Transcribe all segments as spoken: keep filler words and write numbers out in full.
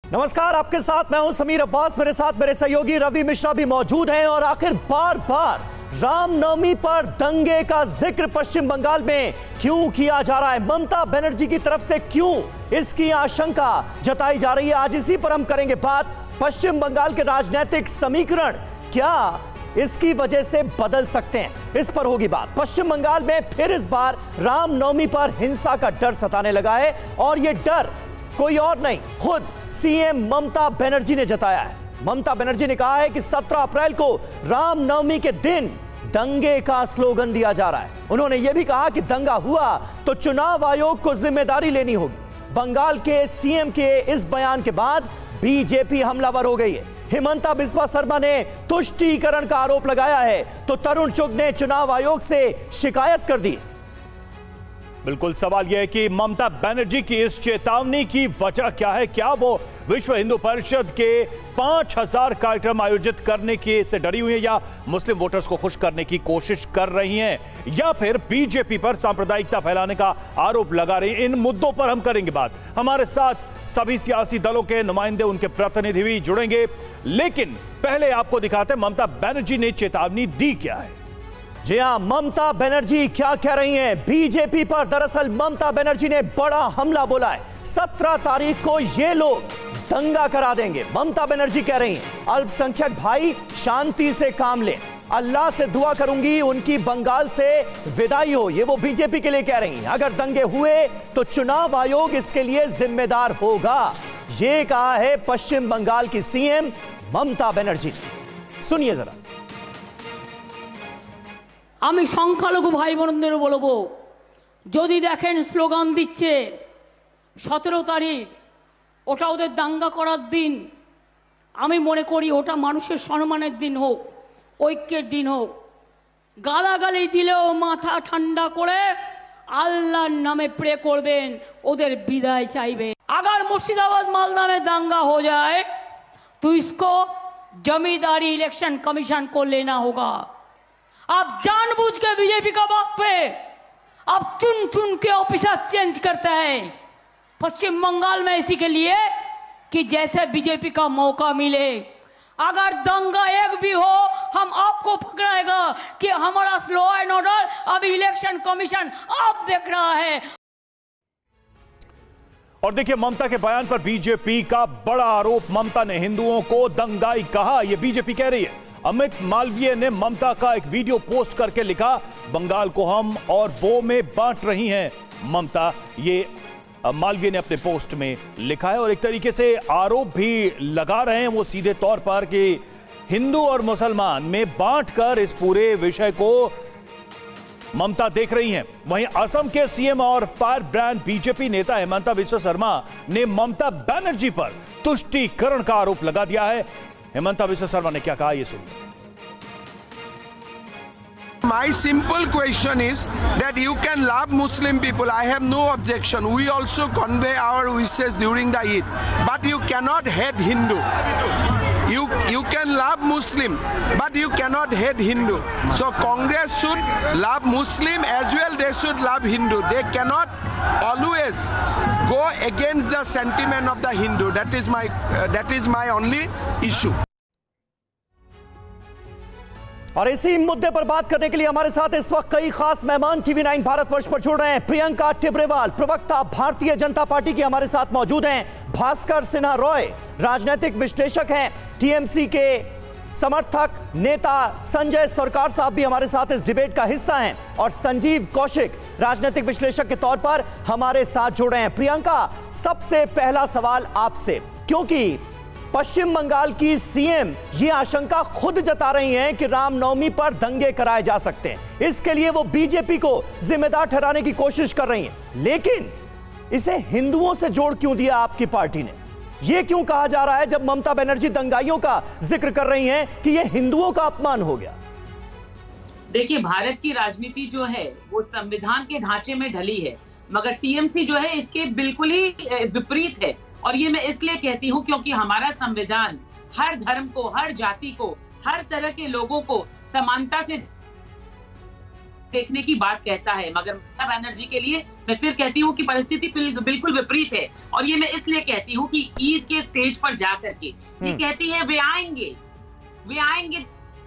नमस्कार, आपके साथ मैं हूं समीर अब्बास। मेरे साथ मेरे सहयोगी रवि मिश्रा भी मौजूद हैं। और आखिर बार बार रामनवमी पर दंगे का जिक्र पश्चिम बंगाल में क्यों किया जा रहा है, ममता बनर्जी की तरफ से क्यों इसकी आशंका जताई जा रही है, आज इसी पर हम करेंगे बात। पश्चिम बंगाल के राजनीतिक समीकरण क्या इसकी वजह से बदल सकते हैं, इस पर होगी बात। पश्चिम बंगाल में फिर इस बार रामनवमी पर हिंसा का डर सताने लगा है और यह डर कोई और नहीं, खुद सीएम ममता बनर्जी ने जताया है। ममता बनर्जी ने कहा है कि सत्रह अप्रैल को रामनवमी के दिन दंगे का स्लोगन दिया जा रहा है। उन्होंने यह भी कहा कि दंगा हुआ तो चुनाव आयोग को जिम्मेदारी लेनी होगी। बंगाल के सीएम के इस बयान के बाद बीजेपी हमलावर हो गई है। हिमंता बिस्वा शर्मा ने तुष्टीकरण का आरोप लगाया है तो तरुण चुग ने चुनाव आयोग से शिकायत कर दी। बिल्कुल, सवाल यह है कि ममता बनर्जी की इस चेतावनी की वजह क्या है? क्या वो विश्व हिंदू परिषद के पांच हजार कार्यक्रम आयोजित करने की से डरी हुई है, या मुस्लिम वोटर्स को खुश करने की कोशिश कर रही हैं, या फिर बीजेपी पर सांप्रदायिकता फैलाने का आरोप लगा रही है? इन मुद्दों पर हम करेंगे बात। हमारे साथ सभी सियासी दलों के नुमाइंदे, उनके प्रतिनिधि भी जुड़ेंगे, लेकिन पहले आपको दिखाते हैं ममता बनर्जी ने चेतावनी दी क्या है। जी हां, ममता बनर्जी क्या कह रही हैं बीजेपी पर। दरअसल ममता बनर्जी ने बड़ा हमला बोला है। सत्रह तारीख को ये लोग दंगा करा देंगे। ममता बनर्जी कह रही हैं अल्पसंख्यक भाई शांति से काम लें, अल्लाह से दुआ करूंगी उनकी बंगाल से विदाई हो, ये वो बीजेपी के लिए कह रही हैं। अगर दंगे हुए तो चुनाव आयोग इसके लिए जिम्मेदार होगा, ये कहा है पश्चिम बंगाल की सीएम ममता बनर्जी। सुनिए जरा। আমি সংখ্যালঘু ভাই বোনদের বলবো, যদি দেখেন স্লোগান দিচ্ছে সতেরো তারিখ, ওটা ওদের দাঙ্গা করার দিন, আমি মনে করি ওটা মানুষের সম্মানের দিন হোক, ঐক্যের দিন হোক। গালাগালি দিলেও মাথা ঠান্ডা করে আল্লাহর নামে প্রে করবেন, ওদের বিদায় চাইবে। अगर मुर्शिदाबाद मालदा में दंगा हो जाए तो इसको जमींदारी इलेक्शन कमीशन को लेना होगा। आप जानबूझ के बीजेपी का बात पे आप चुन चुन के ऑफिसर चेंज करता है पश्चिम बंगाल में, इसी के लिए कि जैसे बीजेपी का मौका मिले अगर दंगा एक भी हो हम आपको पकड़ाएगा कि हमारा लॉ एंड ऑर्डर अभी इलेक्शन कमीशन आप देख रहा है। और देखिए ममता के बयान पर बीजेपी का बड़ा आरोप, ममता ने हिंदुओं को दंगाई कहा, यह बीजेपी कह रही है। अमित मालवीय ने ममता का एक वीडियो पोस्ट करके लिखा, बंगाल को हम और वो में बांट रही हैं ममता, ये मालवीय ने अपने पोस्ट में लिखा है। और एक तरीके से आरोप भी लगा रहे हैं वो सीधे तौर पर कि हिंदू और मुसलमान में बांटकर इस पूरे विषय को ममता देख रही हैं। वहीं असम के सीएम और फायर ब्रांड बीजेपी नेता हिमंता बिस्वा शर्मा ने ममता बनर्जी पर तुष्टीकरण का आरोप लगा दिया है। हिमंता बिस्वा शर्मा ने क्या कहा, ये सुनिए। My simple question is that you can love Muslim people. I have no objection. We also convey our wishes during the Eid, but you cannot hate Hindu. You you can love Muslim, but you cannot hate Hindu. So Congress should love Muslim as well. They should love Hindu. They cannot always go against the sentiment of the Hindu. That is my uh, that is my only issue. और इसी मुद्दे पर बात करने के लिए हमारे साथ इस वक्त कई खास मेहमान टीवी नाइन भारतवर्ष पर जुड़ रहे हैं। प्रियंका टिब्रेवाल, प्रवक्ता भारतीय जनता पार्टी की, हमारे साथ मौजूद हैं। भास्कर सिन्हा रॉय, राजनीतिक विश्लेषक हैं। टीएमसी के समर्थक नेता संजय सरकार साहब भी हमारे साथ इस डिबेट का हिस्सा हैं। और संजीव कौशिक, राजनीतिक विश्लेषक के तौर पर हमारे साथ जुड़ रहे हैं। प्रियंका, सबसे पहला सवाल आपसे, क्योंकि पश्चिम बंगाल की सीएम ये आशंका खुद जता रही हैं कि रामनवमी पर दंगे कराए जा सकते हैं, इसके लिए वो बीजेपी को जिम्मेदार ठहराने की कोशिश कर रही हैं। लेकिन इसे हिंदुओं से जोड़ क्यों दिया आपकी पार्टी ने? ये क्यों कहा जा रहा है जब ममता बनर्जी दंगाइयों का जिक्र कर रही हैं कि ये हिंदुओं का अपमान हो गया? देखिए, भारत की राजनीति जो है वो संविधान के ढांचे में ढली है, मगर टीएमसी जो है इसके बिल्कुल ही विपरीत है। और ये मैं इसलिए कहती हूँ क्योंकि हमारा संविधान हर धर्म को, हर जाति को, हर तरह के लोगों को समानता से देखने की बात कहता है, मगर ममता बनर्जी के लिए मैं फिर कहती हूँ कि परिस्थिति बिल्कुल विपरीत है, और ये मैं इसलिए कहती हूँ कि ईद के स्टेज पर जाकर के ये कहती है वे आएंगे वे आएंगे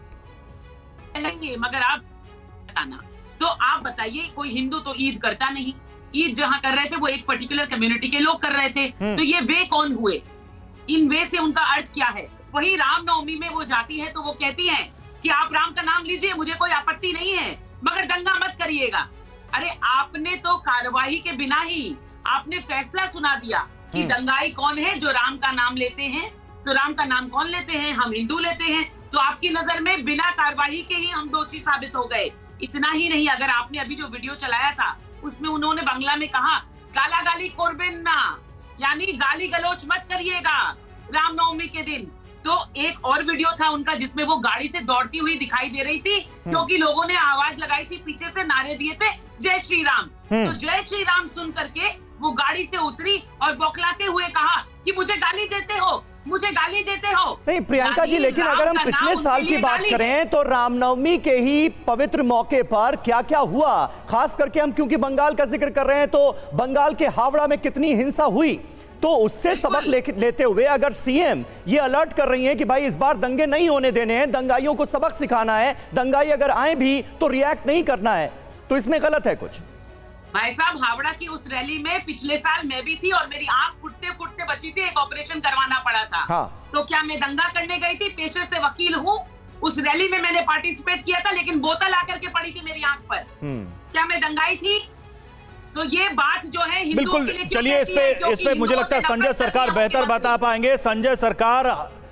मगर आप बताना, तो आप बताइए कोई हिंदू तो ईद करता नहीं, ईद जहां कर रहे थे वो एक पर्टिकुलर कम्युनिटी के लोग कर रहे थे, तो ये वे कौन हुए? इन वे से उनका अर्थ क्या है? वही रामनवमी में वो जाती है तो वो कहती है कि आप राम का नाम लीजिए, मुझे कोई आपत्ति नहीं है, मगर दंगा मत करिएगा। अरे आपने तो कार्यवाही के बिना ही आपने फैसला सुना दिया कि दंगाई कौन है, जो राम का नाम लेते हैं। तो राम का नाम कौन लेते हैं? हम हिंदू लेते हैं। तो आपकी नजर में बिना कार्यवाही के ही हम दोषी साबित हो गए। इतना ही नहीं, अगर आपने अभी जो वीडियो चलाया था उसमें उन्होंने बांग्ला में कहा गाला गाली कोरबेन ना, यानी गाली गलोच मत करिएगा रामनवमी के दिन। तो एक और वीडियो था उनका जिसमें वो गाड़ी से दौड़ती हुई दिखाई दे रही थी, क्योंकि लोगों ने आवाज लगाई थी, पीछे से नारे दिए थे जय श्री राम। तो जय श्री राम सुन करके वो गाड़ी से उतरी और बौखलाते हुए कहा कि मुझे गाली देते हो, मुझे गाली देते हो। नहीं प्रियंका जी, लेकिन अगर हम पिछले साल की बात करें तो रामनवमी के ही पवित्र मौके पर क्या क्या हुआ, खास करके हम क्योंकि बंगाल का जिक्र कर रहे हैं तो बंगाल के हावड़ा में कितनी हिंसा हुई, तो उससे सबक ले, लेते हुए अगर सीएम ये अलर्ट कर रही हैं कि भाई इस बार दंगे नहीं होने देने हैं, दंगाइयों को सबक सिखाना है, दंगाई अगर आए भी तो रिएक्ट नहीं करना है, तो इसमें गलत है कुछ? भाई साहब, हावड़ा की उस रैली में पिछले साल मैं भी थी और मेरी आंख फुटते फुटते बची थी, एक ऑपरेशन करवाना पड़ा था। हाँ। तो क्या मैं दंगा करने गई थी? पेशे से वकील हूँ, उस रैली में मैंने पार्टिसिपेट किया था, लेकिन बोतल आकर के पड़ी थी मेरी आंख पर। क्या मैं दंगाई थी? तो ये बात जो है बिल्कुल, चलिए इस पे इस पे मुझे लगता है संजय सरकार बेहतर बता पाएंगे। संजय सरकार,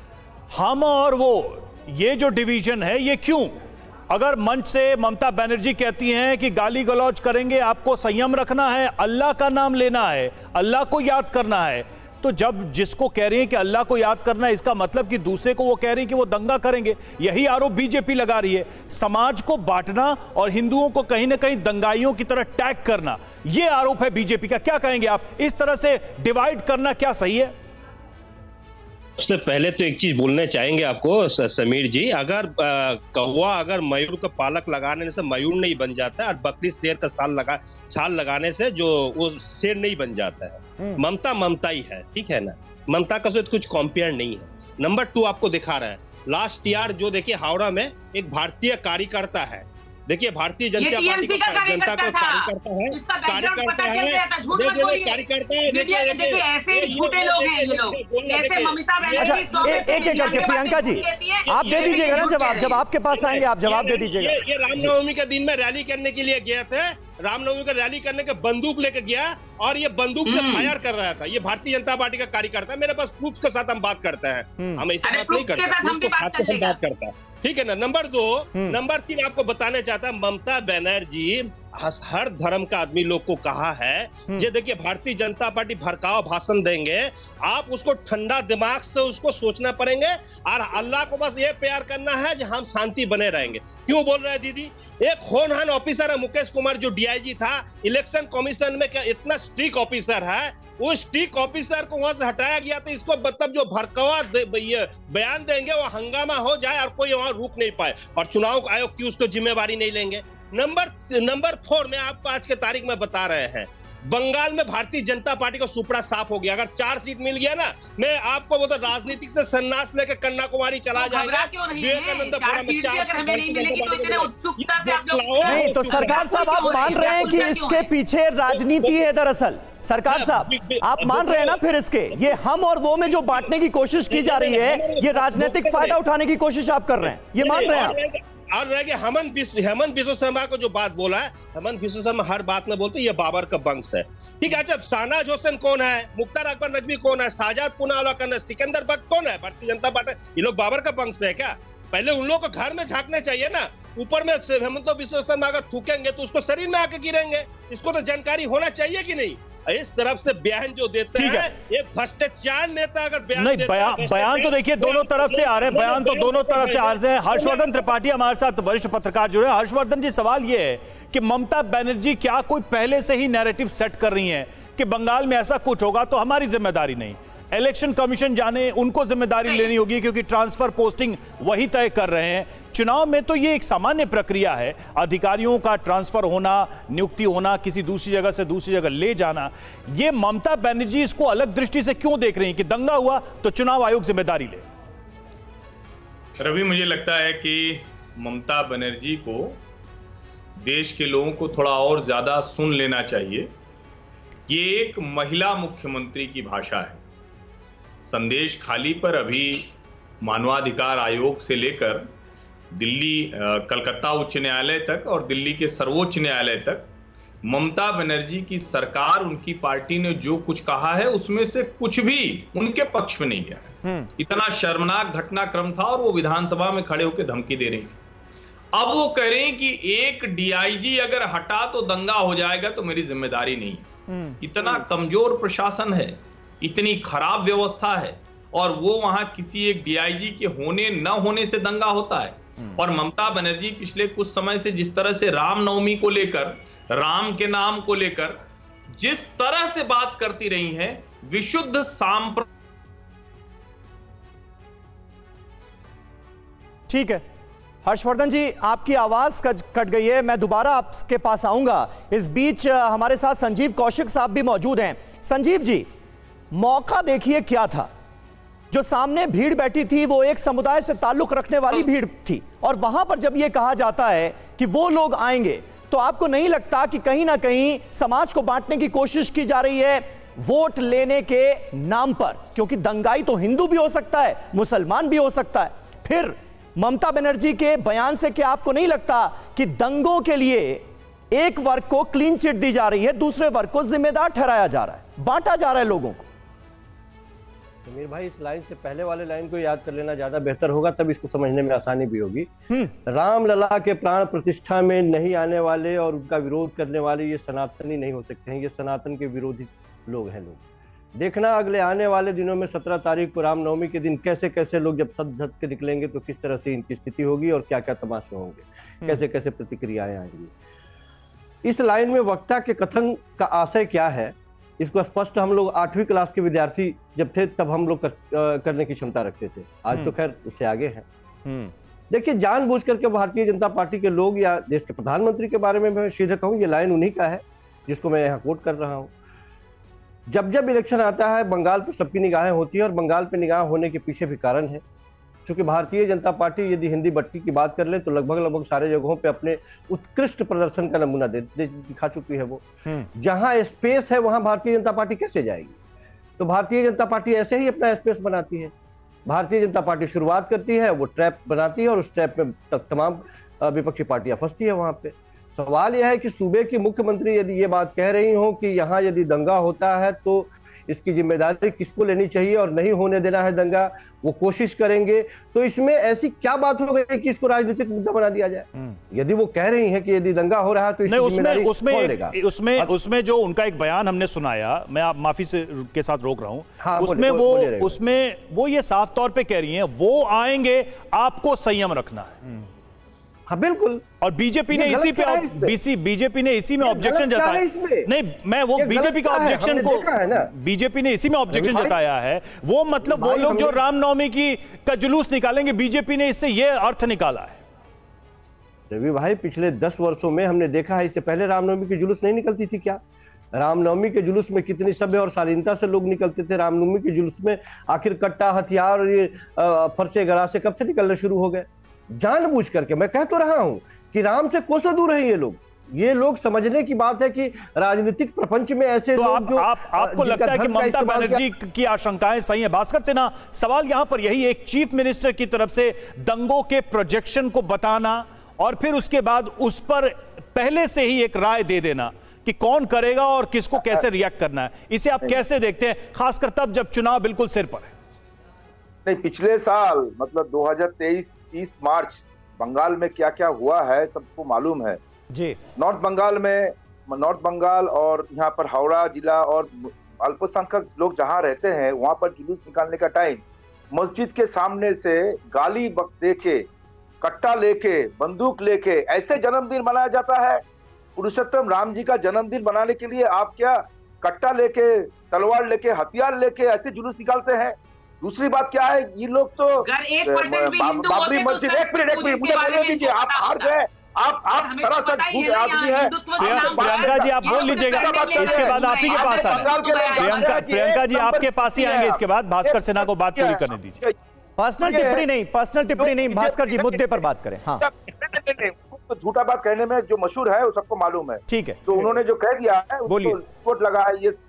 हम और वो ये जो डिवीजन है ये क्यों? अगर मंच से ममता बनर्जी कहती हैं कि गाली गलौज करेंगे, आपको संयम रखना है, अल्लाह का नाम लेना है, अल्लाह को याद करना है, तो जब जिसको कह रही हैं कि अल्लाह को याद करना है, इसका मतलब कि दूसरे को वो कह रही हैं कि वो दंगा करेंगे। यही आरोप बीजेपी लगा रही है, समाज को बांटना और हिंदुओं को कहीं ना कहीं दंगाइयों की तरह टैग करना, ये आरोप है बीजेपी का। क्या कहेंगे आप, इस तरह से डिवाइड करना क्या सही है? सबसे पहले तो एक चीज बोलना चाहेंगे आपको समीर जी, अगर कौवा अगर मयूर का पालक लगाने से मयूर नहीं बन जाता है, और बकरी शेर का साल लगा छाल लगाने से जो वो शेर नहीं बन जाता है। ममता ममता ही है, ठीक है ना, ममता का साथ कुछ कंपेयर नहीं है। नंबर टू आपको दिखा रहा है लास्ट ईयर जो देखिए हावड़ा में एक भारतीय कार्यकर्ता है, देखिए भारतीय जनता पार्टी का जनता को कार्यकर्ता है, कार्यकर्ता है, कार्यकर्ता है। देखिए देखिए ऐसे झूठे लोग हैं ये लोग, जैसे ममता बनर्जी। एक एक करके प्रियंका जी आप दे दीजिएगा ना जवाब, जब आपके पास आएंगे आप जवाब दे दीजिएगा। ये रामनवमी के दिन में रैली करने के लिए गए थे, रामनवमी का रैली करने के बंदूक लेके गया और ये बंदूक से फायर कर रहा था। ये भारतीय जनता पार्टी का कार्यकर्ता, मेरे पास प्रूफ के साथ हम बात करते हैं, हम ऐसी बात नहीं करते, बात करता है, ठीक है ना। नंबर दो, नंबर तीन आपको बताना चाहता है, ममता बनर्जी हर धर्म का आदमी लोग को कहा है, ये देखिए भारतीय जनता पार्टी भड़काऊ भाषण देंगे, आप उसको ठंडा दिमाग से उसको सोचना पड़ेंगे, और अल्लाह को बस ये प्यार करना है जो हम शांति बने रहेंगे। क्यों बोल रहे हैं दीदी? एक होनहार ऑफिसर है मुकेश कुमार जो डीआईजी था, इलेक्शन कमीशन में क्या इतना स्ट्रिक्ट ऑफिसर है, उस स्ट्रिक्ट ऑफिसर को वहां से हटाया गया, तो इसको मतलब जो भड़कावा बयान देंगे वो हंगामा हो जाए और कोई वहां रुक नहीं पाए, और चुनाव आयोग की उसको जिम्मेवारी नहीं लेंगे। नंबर नंबर फोर में आपको आज के तारीख में बता रहे हैं, बंगाल में भारतीय जनता पार्टी का सुपड़ा साफ हो गया। अगर चार सीट मिल गया ना, मैं आपको वो तो राजनीतिक से संन्यास लेकर कन्याकुमारी चला जाएगा। नहीं तो सरकार साहब आप मान रहे हैं कि इसके पीछे राजनीति है दरअसल? सरकार साहब आप मान रहे हैं ना फिर इसके, ये हम और वो में जो बांटने की कोशिश की जा रही है, ये राजनीतिक फायदा उठाने की कोशिश आप कर रहे हैं, ये मान रहे हैं आप? और रह गया हेमंत हेमंत बिस्व शर्मा को जो बात बोला है, हेमंत बिस्व शर्मा हर बात में बोलते ये बाबर का वंश है, ठीक है। जब शाहनवाज हुसैन कौन है, मुख्तार अकबर नकवी कौन है, शाहजाद पुनावाला कौन है, सिकंदर बख्त कौन है, भारतीय जनता पार्टी, ये लोग बाबर का वंश है क्या? पहले उन लोगों को घर में झांकना चाहिए ना। ऊपर में हेमंत बिस्व शर्मा अगर थूकेंगे तो उसको शरीर में आके गिरेंगे, इसको तो जानकारी होना चाहिए कि नहीं? इस तरफ से बयान जो देते हैं, ये भ्रष्टाचार नेता अगर बयान नहीं, बयान बयान तो देखिए दोनों तरफ से आ रहे हैं, बयान तो दोनों तरफ से आ रहे हैं। हर्षवर्धन त्रिपाठी हमारे साथ वरिष्ठ पत्रकार जुड़े हैं। हर्षवर्धन जी, सवाल ये है कि ममता बनर्जी क्या कोई पहले से ही नैरेटिव सेट कर रही हैं कि बंगाल में ऐसा कुछ होगा तो हमारी जिम्मेदारी नहीं, इलेक्शन कमीशन जाने, उनको जिम्मेदारी लेनी होगी क्योंकि ट्रांसफर पोस्टिंग वही तय कर रहे हैं। चुनाव में तो ये एक सामान्य प्रक्रिया है, अधिकारियों का ट्रांसफर होना, नियुक्ति होना, किसी दूसरी जगह से दूसरी जगह ले जाना। ये ममता बनर्जी इसको अलग दृष्टि से क्यों देख रही हैं कि दंगा हुआ तो चुनाव आयोग जिम्मेदारी ले? रवि, मुझे लगता है कि ममता बनर्जी को देश के लोगों को थोड़ा और ज्यादा सुन लेना चाहिए। ये एक महिला मुख्यमंत्री की भाषा है। संदेश खाली पर अभी मानवाधिकार आयोग से लेकर दिल्ली कलकत्ता उच्च न्यायालय तक और दिल्ली के सर्वोच्च न्यायालय तक ममता बनर्जी की सरकार, उनकी पार्टी ने जो कुछ कहा है उसमें से कुछ भी उनके पक्ष में नहीं गया है। इतना शर्मनाक घटनाक्रम था और वो विधानसभा में खड़े होकर धमकी दे रही थी। अब वो कह रहे हैं कि एक डीआईजी अगर हटा तो दंगा हो जाएगा, तो मेरी जिम्मेदारी नहीं है। इतना कमजोर प्रशासन है, इतनी खराब व्यवस्था है, और वो वहां किसी एक डीआईजी के होने न होने से दंगा होता है। और ममता बनर्जी पिछले कुछ समय से जिस तरह से रामनवमी को लेकर, राम के नाम को लेकर जिस तरह से बात करती रही हैं, विशुद्ध सांप्र ठीक है हर्षवर्धन जी, आपकी आवाज कट गई है, मैं दोबारा आपके पास आऊंगा। इस बीच हमारे साथ संजीव कौशिक साहब भी मौजूद हैं। संजीव जी, मौका देखिए क्या था। जो सामने भीड़ बैठी थी वो एक समुदाय से ताल्लुक रखने वाली भीड़ थी, और वहां पर जब यह कहा जाता है कि वो लोग आएंगे, तो आपको नहीं लगता कि कहीं ना कहीं समाज को बांटने की कोशिश की जा रही है वोट लेने के नाम पर? क्योंकि दंगाई तो हिंदू भी हो सकता है, मुसलमान भी हो सकता है। फिर ममता बनर्जी के बयान से क्या आपको नहीं लगता कि दंगों के लिए एक वर्ग को क्लीन चिट दी जा रही है, दूसरे वर्ग को जिम्मेदार ठहराया जा रहा है, बांटा जा रहा है लोगों को? समीर भाई, इस लाइन से पहले वाले लाइन को याद कर लेना ज्यादा बेहतर होगा, तब इसको समझने में आसानी भी होगी। रामलला के प्राण प्रतिष्ठा में नहीं आने वाले और उनका विरोध करने वाले ये सनातनी नहीं हो सकते हैं, ये सनातन के विरोधी लोग हैं। लोग देखना अगले आने वाले दिनों में सत्रह तारीख को रामनवमी के दिन कैसे कैसे लोग जब सद धज के निकलेंगे तो किस तरह से इनकी स्थिति होगी और क्या क्या तमाशे होंगे, कैसे कैसे प्रतिक्रियाएं आएंगी। इस लाइन में वक्ता के कथन का आशय क्या है, इसको स्पष्ट हम लोग आठवीं क्लास के विद्यार्थी जब थे तब हम लोग कर, करने की क्षमता रखते थे। आज तो खैर उससे आगे हैं। देखिए, जानबूझ करके भारतीय जनता पार्टी के लोग या देश के प्रधानमंत्री के बारे में मैं सीधे कहूँ, ये लाइन उन्हीं का है जिसको मैं यहाँ कोट कर रहा हूँ। जब जब इलेक्शन आता है, बंगाल पर सबकी निगाहें होती है, और बंगाल पर निगाह होने के पीछे भी कारण है। क्योंकि भारतीय जनता पार्टी यदि हिंदी बट्टी की बात कर ले तो लगभग लगभग सारे जगहों पे अपने उत्कृष्ट प्रदर्शन का नमूना दे, दे, दिखा चुकी है। वो जहां स्पेस है वहां भारतीय जनता पार्टी कैसे जाएगी? तो भारतीय जनता पार्टी ऐसे ही अपना स्पेस बनाती है। भारतीय जनता पार्टी शुरुआत करती है, वो ट्रैप बनाती है, और उस ट्रैप में तक तमाम विपक्षी पार्टियां फंसती है। वहां पे सवाल यह है कि सूबे की मुख्यमंत्री यदि ये बात कह रही हो कि यहाँ यदि दंगा होता है तो इसकी जिम्मेदारी किसको लेनी चाहिए और नहीं होने देना है दंगा, वो कोशिश करेंगे, तो इसमें ऐसी क्या बात हो गई कि इसको राजनीतिक मुद्दा बना दिया जाए? यदि वो कह रही हैं कि यदि दंगा हो रहा है तो नहीं, उसमें उसमें उसमें उसमें जो उनका एक बयान हमने सुनाया, मैं आप माफी से के साथ रोक रहा हूं। हाँ, उसमें वो उसमें वो ये साफ तौर पे कह रही हैं वो आएंगे, आपको संयम रखना है। हाँ बिल्कुल। और बीजेपी ने इसी पे बीसी बीजेपी ने इसी में ऑब्जेक्शन जताया। नहीं, मैं वो बीजेपी का ऑब्जेक्शन को बीजेपी ने इसी में ऑब्जेक्शन जताया है। वो मतलब वो लोग जो रामनवमी की का जुलूस निकालेंगे, बीजेपी ने इससे ये अर्थ निकाला है। रवि भाई, पिछले दस वर्षों में हमने देखा है, इससे पहले रामनवमी की जुलूस नहीं निकलती थी क्या? रामनवमी के जुलूस में कितनी सभ्य और शालीनता से लोग निकलते थे। रामनवमी के जुलूस में आखिर कट्टा, हथियार और ये फरसे गरासे कब से निकलने शुरू हो गए? जानबूझ करके। मैं कह तो रहा हूं कि राम से कोसों दूर है ये लोग। ये लोग समझने की बात है कि राजनीतिक प्रपंच में ऐसे तो लोग आप, जो आप, आपको लगता है कि ममता बनर्जी की आशंकाएं सही हैं? भास्कर सिन्हा, सवाल यहां पर यही, एक चीफ मिनिस्टर की तरफ से दंगों के प्रोजेक्शन को बताना और फिर उसके बाद उस पर पहले से ही एक राय दे देना कि कौन करेगा और किसको कैसे रिएक्ट करना है, इसे आप कैसे देखते हैं, खासकर तब जब चुनाव बिल्कुल सिर पर है? नहीं, पिछले साल मतलब दो हज़ार तेईस तीस मार्च बंगाल में क्या क्या हुआ है सबको मालूम है जी। नॉर्थ बंगाल में नॉर्थ बंगाल और यहाँ पर हावड़ा जिला और अल्पसंख्यक लोग जहाँ रहते हैं वहां पर जुलूस निकालने का टाइम मस्जिद के सामने से गाली दे के, कट्टा लेके, बंदूक लेके ऐसे जन्मदिन मनाया जाता है? पुरुषोत्तम राम जी का जन्मदिन मनाने के लिए आप क्या कट्टा लेके तलवार लेके, हथियार लेके ऐसे जुलूस निकालते हैं। दूसरी बात क्या है, ये लोग तो बाबरी मस्जिद, एक मिनट एक मिनट मुझे बोलने दीजिए, आप हार गए, आप आप सरासर झूठ आदमी है। प्रियंका जी आप बोल लीजिएगा, इसके बाद आप ही के पास आए। प्रियंका प्रियंका जी आपके पास ही आएंगे इसके बाद। भास्कर सिन्हा को बात पूरी करने दीजिए। पर्सनल टिप्पणी नहीं, पर्सनल टिप्पणी नहीं, भास्कर जी मुद्दे पर बात करें। हाँ तो झूठा बात कहने में जो मशहूर है वो सबको मालूम है। ठीक है, तो उन्होंने जो कह दिया है उसको कोट लगा है। ये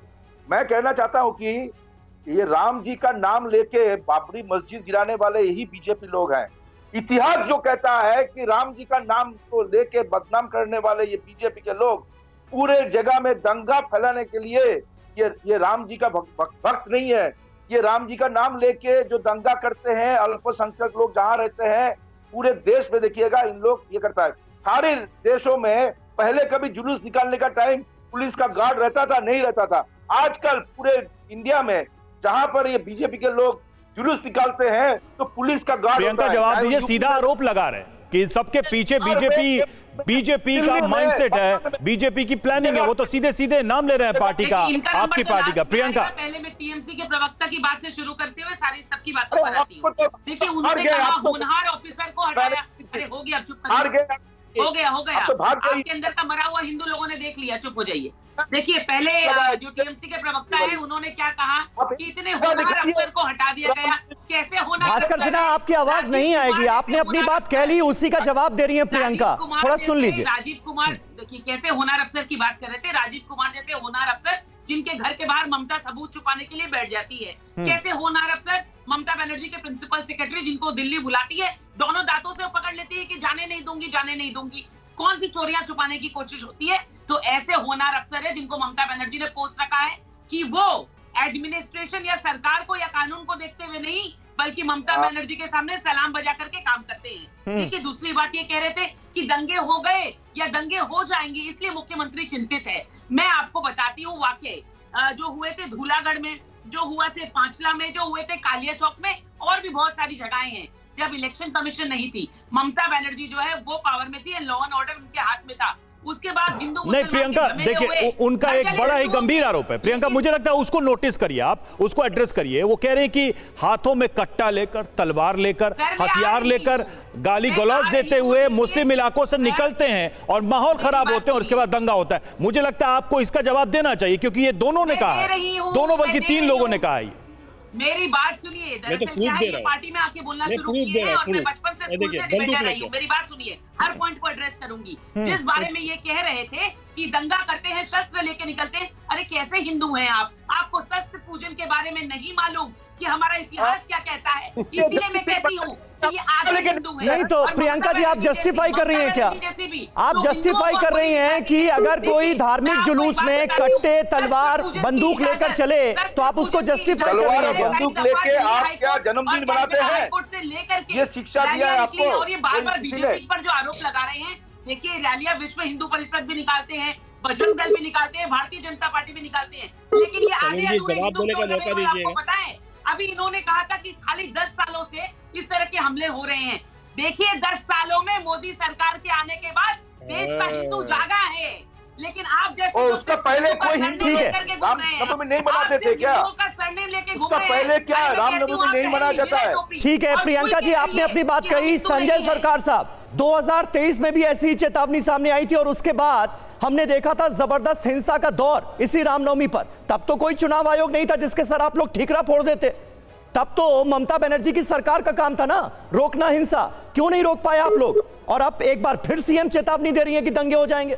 मैं कहना चाहता हूं कि ये राम जी का नाम लेके बाबरी मस्जिद गिराने वाले यही बीजेपी लोग हैं। इतिहास जो कहता है कि राम जी का नाम को लेके बदनाम करने वाले ये बीजेपी के लोग पूरे जगह में दंगा फैलाने के लिए ये ये राम जी का भक्त नहीं है। ये राम जी का नाम लेके जो दंगा करते हैं, अल्पसंख्यक लोग जहां रहते हैं पूरे देश में, देखिएगा इन लोग ये करता है। सारे देशों में पहले कभी जुलूस निकालने का टाइम पुलिस का गार्ड रहता था, नहीं रहता था। आजकल पूरे इंडिया में जहां पर ये बीजेपी के लोग जुलूस निकालते हैं तो पुलिस का गार्ड। प्रियंका जवाब दीजिए, सीधा आरोप लगा रहे हैं कि सबके पीछे बीजेपी बीजेपी का माइंडसेट है, बीजेपी की प्लानिंग है। वो तो सीधे सीधे नाम ले रहे हैं पार्टी का, आपकी पार्टी का। प्रियंका पहले मैं टीएमसी के प्रवक्ता की बात से शुरू करते हुए सारी सबकी बातों पर आती हूं। देखिए उन्होंने कहा होनहार ऑफिसर को हटाया। अरे हो गया, चुप कर, हो गया हो गया आपके अंदर का मरा हुआ हिंदू लोगों ने देख लिया, चुप हो जाइए। देखिए पहले जो टीएमसी के प्रवक्ता है उन्होंने क्या कहा कि इतने होनहार अफसर को हटा दिया गया। कैसे होनहार? भास्कर सिन्हा आपकी आवाज नहीं आएगी, आपने अपनी बात कह ली, उसी का जवाब दे रही है प्रियंका, थोड़ा सुन लीजिए। राजीव कुमार, देखिए कैसे होनहार अफसर की बात कर रहे थे। राजीव कुमार जैसे होनहार अफसर जिनके घर के बाहर ममता सबूत छुपाने के लिए बैठ जाती है। कैसे होनहार अफसर ममता बनर्जी के प्रिंसिपल सेक्रेटरी जिनको दिल्ली बुलाती है, दोनों दांतों से पकड़ लेती है कि जाने नहीं दूंगी, जाने नहीं दूंगी। कौन सी चोरियां छुपाने की कोशिश होती है? तो ऐसे होनहार अफसर है जिनको ममता बनर्जी ने पोस्ट रखा है कि वो एडमिनिस्ट्रेशन या सरकार को या कानून को देखते हुए नहीं बल्कि ममता बनर्जी के सामने सलाम बजा करके काम करते हैं। देखिए दूसरी बात ये कह रहे थे कि दंगे हो गए या दंगे हो जाएंगे इसलिए मुख्यमंत्री चिंतित है। मैं आपको बताती हूँ वाकई जो हुए थे धूलागढ़ में, जो हुआ थे पांचला में, जो हुए थे कालिया चौक में, और भी बहुत सारी जगहें हैं जब इलेक्शन कमीशन नहीं थी, ममता बनर्जी जो है वो पावर में थी, लॉ एंड ऑर्डर उनके हाथ में था। उसके बाद हिंदू नहीं प्रियंका, देखिए उनका एक बड़ा ही गंभीर आरोप है प्रियंका, मुझे लगता है उसको नोटिस करिए, आप उसको एड्रेस करिए। वो कह रहे हैं कि हाथों में कट्टा लेकर, तलवार लेकर, हथियार लेकर गाली गलौज देते हुए मुस्लिम इलाकों से निकलते हैं और माहौल खराब होते हैं और उसके बाद दंगा होता है। मुझे लगता है आपको इसका जवाब देना चाहिए क्योंकि ये दोनों ने कहा है, दोनों बल्कि तीन लोगों ने कहा है। मेरी बात सुनिए, दरअसल क्या है, ये पार्टी में आके बोलना शुरू किए हैं और मैं बचपन से स्कूल से डिबेटर रही हूँ। मेरी बात सुनिए, हर पॉइंट को एड्रेस करूंगी। जिस बारे में ये कह रहे थे कि दंगा करते हैं, शस्त्र लेके निकलते हैं, अरे कैसे हिंदू हैं आप? आपको शस्त्र पूजन के बारे में नहीं मालूम कि हमारा इतिहास क्या कहता है? इसीलिए मैं कहती हूँ कि ये आज हिंदू है। नहीं तो प्रियंका जी आप जस्टिफाई कर रही हैं क्या? आप जस्टिफाई कर रही हैं कि अगर कोई धार्मिक जुलूस में कट्टे, तलवार, बंदूक लेकर चले तो आप उसको जस्टिफाई कर रही हैं क्या? बंदूक लेके आप क्या जन्मदिन मनाते हैं? ये शिक्षा दिया है आपको। और ये बार बार बीजेपी पर जो आरोप लगा रहे हैं, देखिए रैलियां विश्व हिंदू परिषद भी निकालते हैं, बजरंग दल भी निकालते हैं, भारतीय जनता पार्टी भी निकालते हैं, लेकिन ये आधे अधूरे हिंदू क्यों लड़े हुए आपको पता है? अभी इन्होंने कहा था कि खाली दस सालों से इस तरह के हमले हो रहे हैं। देखिए दस सालों में मोदी सरकार के आने के बाद देश का हिंदू जागा है, लेकिन आप जैसे उससे पहले कोई हिंदू रामनवमी नहीं मनाते थे क्या? सरनेम लेके घूम रहे हैं। पहले क्या रामनवमी नहीं मनाया जाता है? ठीक है प्रियंका जी, आपने अपनी बात कही। संजय सरकार साहब, दो हज़ार तेईस में भी ऐसी चेतावनी सामने आई थी और उसके बाद हमने देखा था जबरदस्त हिंसा का दौर इसी रामनवमी पर। तब तो कोई चुनाव आयोग नहीं था जिसके सर आप लोग ठीकरा फोड़ देते। तब तो ममता बनर्जी की सरकार का काम था ना रोकना हिंसा, क्यों नहीं रोक पाए आप लोग? और अब एक बार फिर सीएम चेतावनी दे रही है कि दंगे हो जाएंगे।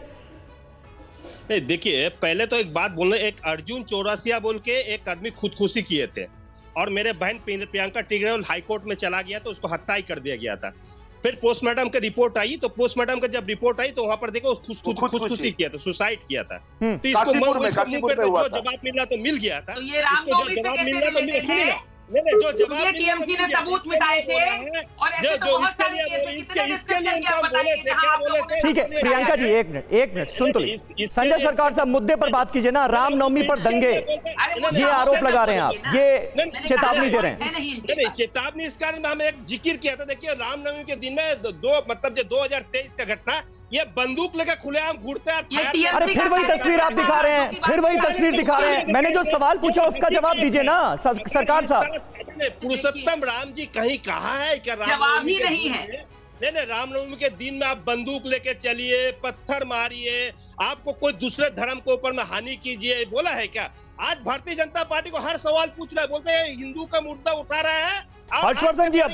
नहीं देखिए, पहले तो एक बात बोलना, एक अर्जुन चौरसिया बोल के एक आदमी खुदकुशी किए थे और मेरे बहन प्रियंका टिग्रेवाल हाईकोर्ट में चला गया तो उसको हत्या ही कर दिया गया था। फिर पोस्टमार्टम की रिपोर्ट आई तो पोस्टमार्टम का जब रिपोर्ट आई तो वहां पर देखो खुदकुशी किया था, सुसाइड किया था। तो इसको जवाब मिला तो मिल गया था, तो ये रामनवमी से कैसे रिलेटेड है? जो जवाब टीएमसी ने सबूत मिटाए थे और ऐसे तो बहुत सारे केस हैं, कितने डिस्कस करके आप बताइए जहां आप लोगों ने। ठीक है प्रियंका जी, एक मिनट एक मिनट सुन तो लीजिए। संजय सरकार साहब मुद्दे पर बात कीजिए ना। रामनवमी पर दंगे, ये आरोप लगा रहे हैं आप, ये चेतावनी दे रहे हैं। चेतावनी इस कारण में हमें एक जिक्र किया था। देखिए रामनवमी के दिन में दो मतलब जो दो हजार तेईस का घटना ये बंदूक लेकर खुलेआम घूरते हैं। अरे फिर वही तस्वीर आप दिखा रहे हैं, फिर वही तस्वीर दिखा रहे हैं। मैंने जो सवाल पूछा उसका जवाब दीजिए ना सरकार साहब। पुरुषोत्तम राम जी कहीं कहा है क्या? जवाब ही नहीं है। नहीं नहीं, रामनवमी के दिन में आप बंदूक लेके चलिए, पत्थर मारिए, आपको कोई दूसरे धर्म के ऊपर में हानि कीजिए, बोला है क्या? आज भारतीय जनता पार्टी को हर सवाल पूछ रहा है, बोलते हैं हिंदू का मुद्दा उठा रहा है। हर्षवर्धन जी, अब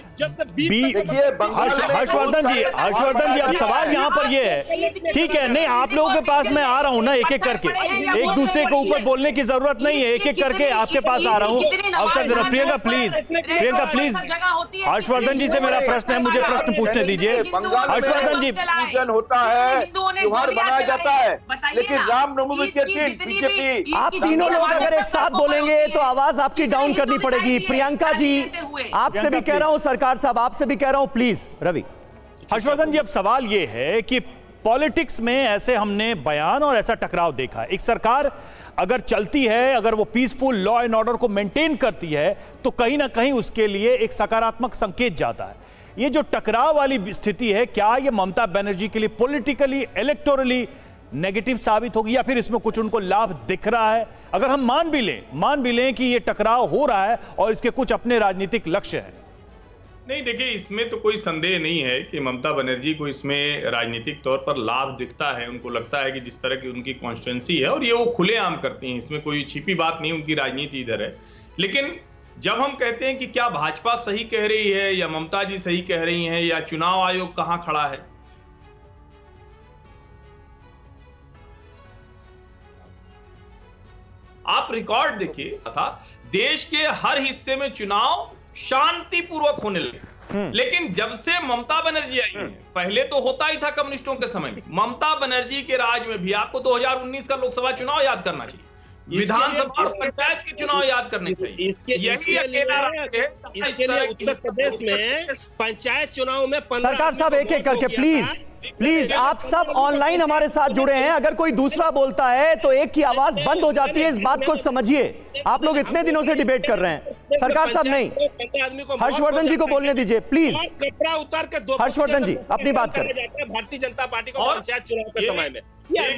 हर्षवर्धन जी हर्षवर्धन जी अब सवाल यहाँ पर ये है, ठीक है, नहीं आप लोगों के पास मैं आ रहा हूँ ना एक एक करके, एक दूसरे के ऊपर बोलने की जरूरत नहीं है, एक एक करके आपके पास आ रहा हूँ, अवसर देना। प्रियंका प्लीज, प्रियंका प्लीज, हर्षवर्धन जी से मेरा प्रश्न है, मुझे प्रश्न पूछने दीजिए। हर्षवर्धन जी, पूजन होता है, त्योहार मनाया जाता है, लेकिन रामनवमी के दिन बीजेपी, आप तीनों लोग अगर एक साथ बोलेंगे तो आवाज आपकी डाउन करनी पड़ेगी। प्रियंका जी, आपसे भी कह रहा हूं, सरकार साहब आपसे भी कह रहा हूं, प्लीज। रवि, हर्षवर्धन जी, अब सवाल यह है कि पॉलिटिक्स में ऐसे हमने बयान और ऐसा टकराव देखा है। एक सरकार अगर चलती है, अगर वो पीसफुल लॉ एंड ऑर्डर को मेंटेन करती है तो कहीं ना कहीं उसके लिए एक सकारात्मक संकेत जाता है। ये जो टकराव वाली स्थिति है, क्या ये ममता बनर्जी के लिए पॉलिटिकली, इलेक्टोरली नेगेटिव साबित होगी या फिर इसमें कुछ उनको लाभ दिख रहा है? अगर हम मान भी लें मान भी लें कि ये टकराव हो रहा है और इसके कुछ अपने राजनीतिक लक्ष्य हैं। नहीं, देखिए, इसमें तो कोई संदेह नहीं है कि ममता बनर्जी को इसमें राजनीतिक तौर पर लाभ दिखता है। उनको लगता है कि जिस तरह की उनकी कॉन्स्टिट्यूंसी है और ये वो खुलेआम करती हैं, इसमें कोई छिपी बात नहीं, उनकी राजनीति इधर है। लेकिन जब हम कहते हैं कि क्या भाजपा सही कह रही है या ममता जी सही कह रही हैं या चुनाव आयोग कहां खड़ा है, आप रिकॉर्ड देखिए था, देश के हर हिस्से में चुनाव शांतिपूर्वक होने लगे। लेकिन जब से ममता बनर्जी आई है, पहले तो होता ही था कम्युनिस्टों के समय में, ममता बनर्जी के राज में भी आपको दो हज़ार उन्नीस का लोकसभा चुनाव याद करना चाहिए, विधानसभा और पंचायत के चुनाव याद करने चाहिए। यही अकेला राज्य है इसके लिए उत्तर प्रदेश में पंचायत चुनाव में सरकार साहब एक एक करके प्लीज प्लीज, आप सब ऑनलाइन हमारे साथ जुड़े हैं, अगर कोई दूसरा बोलता है तो एक की आवाज बंद हो जाती है, इस बात को समझिए। आप लोग इतने दिनों से डिबेट कर रहे हैं, सरकार साहब नहीं, हर्षवर्धन जी को बोलने दीजिए प्लीज। कपड़ा उतार के दो हर्षवर्धन जी अपनी बात करें। भारतीय जनता पार्टी को पंचायत चुनाव के समय में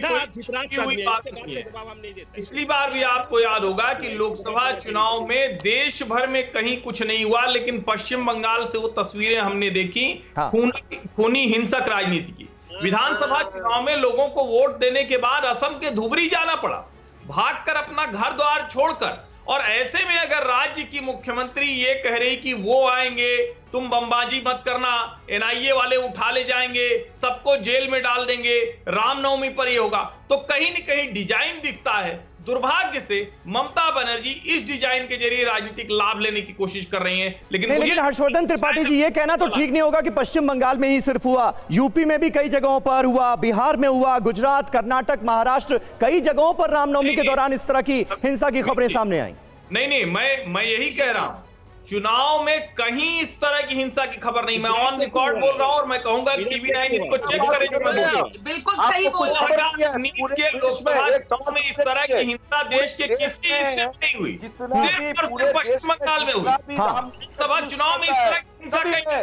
पिछली बार भी आपको याद होगा कि लोकसभा चुनाव में देश भर में कहीं कुछ नहीं हुआ, लेकिन पश्चिम बंगाल से वो तस्वीरें हमने देखी, हाँ। खूनी खूनी हिंसक राजनीति की। विधानसभा चुनाव में लोगों को वोट देने के बाद असम के धुबरी जाना पड़ा, भागकर अपना घर द्वार छोड़कर। और ऐसे में अगर राज्य की मुख्यमंत्री ये कह रही कि वो आएंगे, तुम बमबाजी मत करना, एनआईए वाले उठा ले जाएंगे, सबको जेल में डाल देंगे, रामनवमी पर ये होगा, तो कहीं न कहीं डिजाइन दिखता है। दुर्भाग्य से ममता बनर्जी इस डिजाइन के जरिए राजनीतिक लाभ लेने की कोशिश कर रही हैं। लेकिन नहीं, लेकिन हर्षवर्धन त्रिपाठी जी, ये कहना तो ठीक नहीं होगा कि पश्चिम बंगाल में ही सिर्फ हुआ, यूपी में भी कई जगहों पर हुआ, बिहार में हुआ, गुजरात, कर्नाटक, महाराष्ट्र, कई जगहों पर रामनवमी के दौरान इस तरह की हिंसा की खबरें सामने आई। नहीं नहीं, मैं मैं यही कह रहा हूं, चुनाव में कहीं इस तरह की हिंसा की खबर नहीं। मैं ऑन रिकॉर्ड बोल रहा हूं और मैं कहूंगा टीवी नाइन इसको चेक करें। बिल्कुल सही बोल रहा के लोकसभा में इस तरह की हिंसा देश के किसी हिस्से में नहीं हुई, सिर्फ और सिर्फ पश्चिम बंगाल में हुई। लोकसभा चुनाव में इस तरह की हिंसा कहीं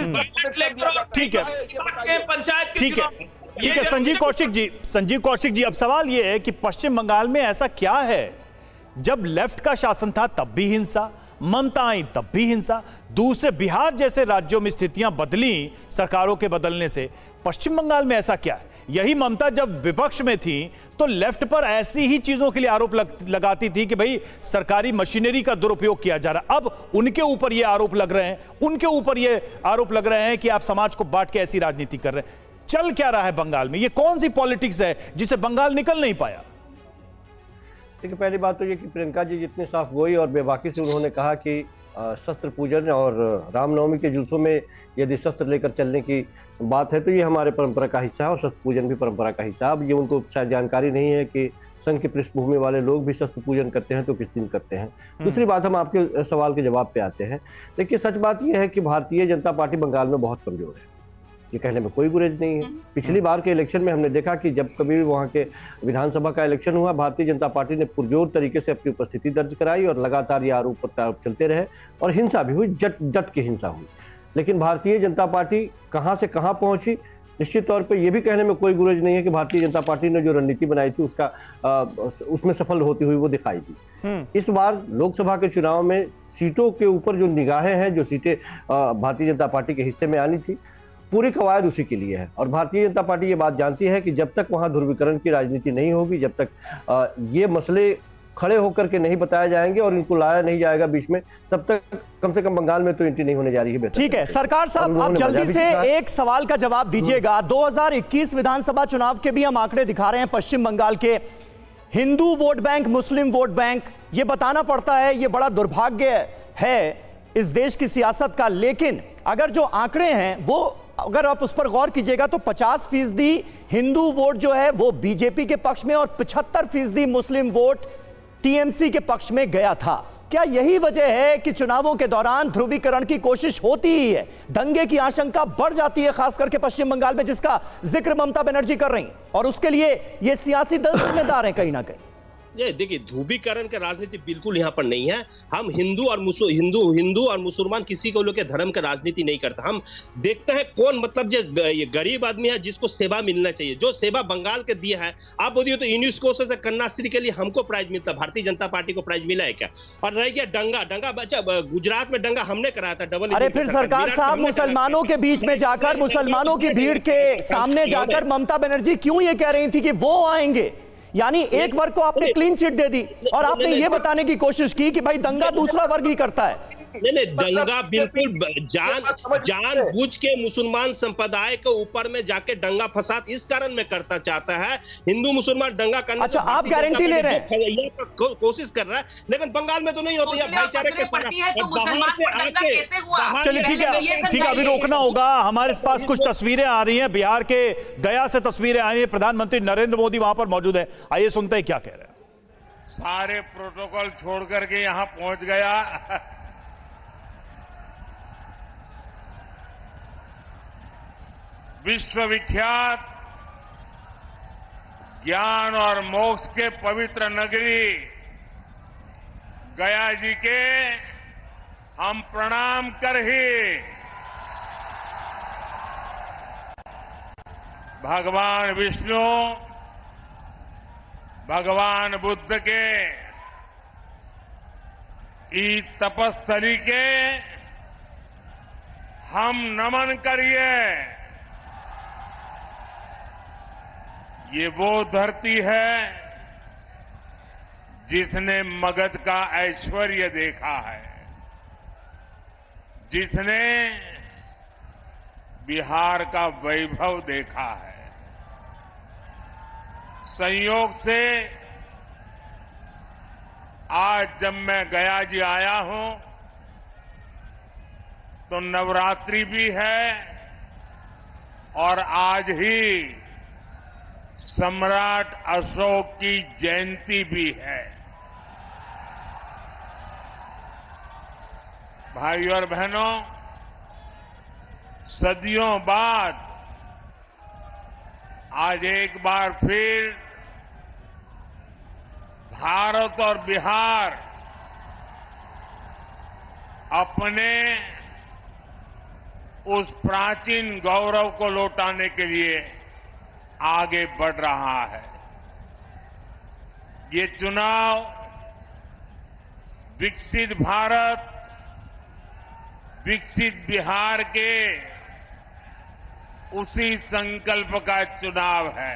हुई। ठीक है, पंचायत ठीक है, ठीक है। संजीव कौशिक जी, संजीव कौशिक जी, अब सवाल यह है कि पश्चिम बंगाल में ऐसा क्या है, जब लेफ्ट का शासन था तब भी हिंसा, ममता आई तब भी हिंसा, दूसरे बिहार जैसे राज्यों में स्थितियां बदली सरकारों के बदलने से, पश्चिम बंगाल में ऐसा क्या है? यही ममता जब विपक्ष में थी तो लेफ्ट पर ऐसी ही चीजों के लिए आरोप लग, लगाती थी कि भाई सरकारी मशीनरी का दुरुपयोग किया जा रहा है। अब उनके ऊपर ये आरोप लग रहे हैं, उनके ऊपर ये आरोप लग रहे हैं कि आप समाज को बांट के ऐसी राजनीति कर रहे हैं। चल क्या रहा है बंगाल में? ये कौन सी पॉलिटिक्स है जिसे बंगाल निकल नहीं पाया? देखिए, पहली बात तो ये कि प्रियंका जी जितने साफ गोई और बेबाकी से उन्होंने कहा कि शस्त्र पूजन और रामनवमी के जुलूसों में यदि शस्त्र लेकर चलने की बात है तो ये हमारे परंपरा का हिस्सा है और शस्त्र पूजन भी परंपरा का हिस्सा है। अब ये उनको शायद जानकारी नहीं है कि संघ की पृष्ठभूमि वाले लोग भी शस्त्र पूजन करते हैं तो किस दिन करते हैं। दूसरी बात, हम आपके सवाल के जवाब पे आते हैं। देखिए, सच बात यह है कि भारतीय जनता पार्टी बंगाल में बहुत कमजोर है, ये कहने में कोई गुरेज नहीं है। पिछली बार के इलेक्शन में हमने देखा कि जब कभी भी वहाँ के विधानसभा का इलेक्शन हुआ, भारतीय जनता पार्टी ने पुरजोर तरीके से अपनी उपस्थिति दर्ज कराई और लगातार ये आरोप प्रत्यारोप चलते रहे और हिंसा भी हुई, जट डट की हिंसा हुई। लेकिन भारतीय जनता पार्टी कहाँ से कहाँ पहुंची निश्चित तौर पे ये भी कहने में कोई गुरेज नहीं है कि भारतीय जनता पार्टी ने जो रणनीति बनाई थी उसका आ, उसमें सफल होती हुई वो दिखाई दी। इस बार लोकसभा के चुनाव में सीटों के ऊपर जो निगाहें हैं, जो सीटें भारतीय जनता पार्टी के हिस्से में आनी थी, पूरी कवायद उसी के लिए है। और भारतीय जनता पार्टी ये बात जानती है कि जब तक वहां ध्रुवीकरण की राजनीति नहीं होगी, जब तक आ, ये मसले खड़े होकर के नहीं बताए जाएंगे और इनको लाया नहीं जाएगा बीच में, तब तक कम से कम बंगाल में तो एंट्री नहीं होने जा रही है। ठीक है सरकार साहब, आप जल्दी से एक सवाल का जवाब दीजिएगा। दो हज़ार इक्कीस विधानसभा चुनाव के भी हम आंकड़े दिखा रहे हैं पश्चिम बंगाल के। Hindu vote bank, Muslim vote bank, ये बताना पड़ता है, ये बड़ा दुर्भाग्य है इस देश की सियासत का। लेकिन अगर जो आंकड़े हैं वो अगर आप उस पर गौर कीजिएगा तो पचास फीसदी हिंदू वोट जो है वो बीजेपी के पक्ष में और पचहत्तर फीसदी मुस्लिम वोट टीएमसी के पक्ष में गया था। क्या यही वजह है कि चुनावों के दौरान ध्रुवीकरण की कोशिश होती ही है, दंगे की आशंका बढ़ जाती है, खास करके पश्चिम बंगाल में, जिसका जिक्र ममता बनर्जी कर रही हैं, और उसके लिए ये सियासी दल जिम्मेदार हैं कहीं ना कहीं? ये देखिए, ध्रुवीकरण का राजनीति बिल्कुल यहाँ पर नहीं है। हम हिंदू और हिंदू हिंदू और मुसलमान किसी को लेकर धर्म का राजनीति नहीं करता। हम देखते हैं कौन मतलब जो ये गरीब आदमी है जिसको सेवा मिलना चाहिए, जो सेवा बंगाल के दिया है। आप बोलिए तो यूनेस्को से कन्याश्री के लिए हमको प्राइज मिलता, भारतीय जनता पार्टी को प्राइज मिला है क्या? और रह गया दंगा, दंगा बच्चा गुजरात में दंगा हमने कराया था डबल। अरे फिर सरकार साहब, मुसलमानों के बीच में जाकर, मुसलमानों की भीड़ के सामने जाकर ममता बनर्जी क्यों ये कह रही थी कि वो आएंगे? यानी एक वर्ग को आपने क्लीन चिट दे दी और आपने ये बताने की कोशिश की कि भाई दंगा दूसरा वर्ग ही करता है। नहीं नहीं, दंगा बिल्कुल जान जान बूझ के मुसलमान संप्रदाय के ऊपर में जाके दंगा फसाद इस कारण में करता चाहता है। हिंदू मुसलमान दंगा करने, अच्छा आप गारंटी ले रहे हैं, कोशिश कर रहा है, लेकिन बंगाल में तो नहीं होती है भाईचारे के। चलिए ठीक है, ठीक है, अभी रोकना होगा। हमारे पास कुछ तस्वीरें आ रही हैं, बिहार के गया से तस्वीरें आ रही हैं। प्रधानमंत्री नरेंद्र मोदी वहां पर मौजूद है, आइए सुनते हैं क्या कह रहे हैं। सारे प्रोटोकॉल छोड़ करके यहां पहुंच गया। विश्वविख्यात ज्ञान और मोक्ष के पवित्र नगरी गया जी के हम प्रणाम कर ही भगवान विष्णु, भगवान बुद्ध के इस तपस्थली के हम नमन करिए। ये वो धरती है जिसने मगध का ऐश्वर्य देखा है, जिसने बिहार का वैभव देखा है। संयोग से आज जब मैं गया जी आया हूं तो नवरात्रि भी है और आज ही सम्राट अशोक की जयंती भी है। भाइयों और बहनों, सदियों बाद आज एक बार फिर भारत और बिहार अपने उस प्राचीन गौरव को लौटाने के लिए आगे बढ़ रहा है। ये चुनाव विकसित भारत, विकसित बिहार के उसी संकल्प का चुनाव है।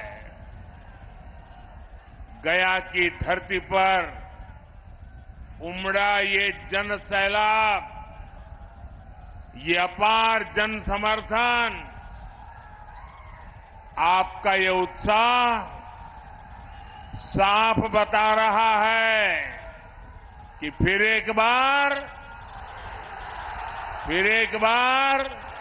गया की धरती पर उमड़ा ये जन सैलाब, ये अपार जन समर्थन, आपका ये उत्साह साफ बता रहा है कि फिर एक बार फिर एक बार